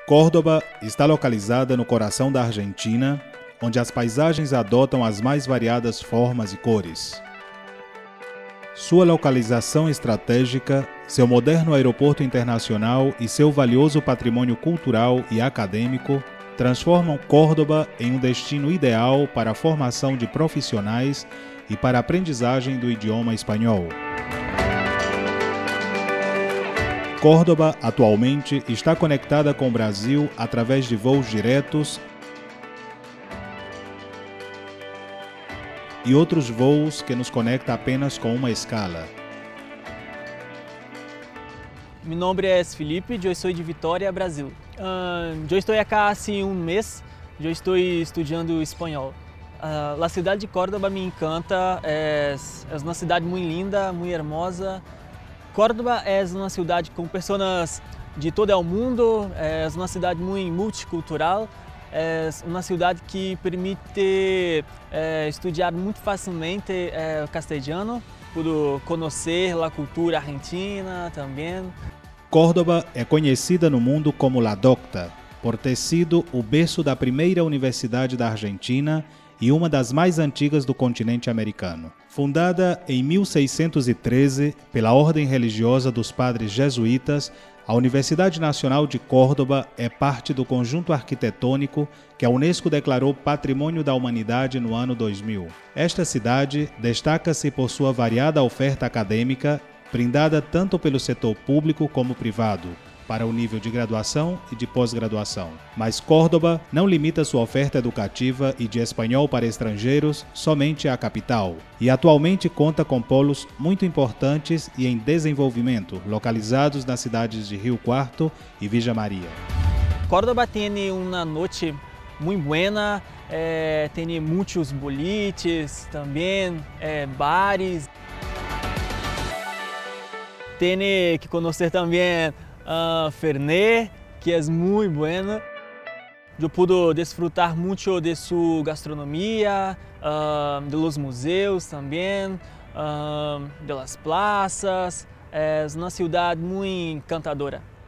Córdoba está localizada no coração da Argentina, onde as paisagens adotam as mais variadas formas e cores. Sua localização estratégica, seu moderno aeroporto internacional e seu valioso patrimônio cultural e acadêmico transformam Córdoba em um destino ideal para a formação de profissionais e para a aprendizagem do idioma espanhol. Córdoba atualmente está conectada com o Brasil através de voos diretos e outros voos que nos conectam apenas com uma escala. Mi nombre es Felipe, yo soy de Vitória, Brasil. Eu estou acá há um mês, eu estou estudando espanhol. A cidade de Córdoba me encanta, é uma cidade muito linda, muito hermosa. Córdoba é uma cidade com pessoas de todo o mundo, é uma cidade muito multicultural, é uma cidade que permite estudar muito facilmente o castelhano, por conhecer a cultura argentina também. Córdoba é conhecida no mundo como La Docta, por ter sido o berço da primeira universidade da Argentina e uma das mais antigas do continente americano. Fundada em 1613 pela Ordem Religiosa dos Padres Jesuítas, a Universidade Nacional de Córdoba é parte do conjunto arquitetônico que a Unesco declarou Patrimônio da Humanidade no ano 2000. Esta cidade destaca-se por sua variada oferta acadêmica, brindada tanto pelo setor público como privado, para o nível de graduação e de pós-graduação. Mas Córdoba não limita sua oferta educativa e de espanhol para estrangeiros somente à capital, e atualmente conta com polos muito importantes e em desenvolvimento, localizados nas cidades de Rio Quarto e Villa Maria. Córdoba tem uma noite muito boa, tem muitos boliches também, bares. Tem que conhecer também Fernet, que é muito bueno. Eu pude desfrutar muito de sua gastronomia, de los museus também, de las plazas. É uma cidade muito encantadora.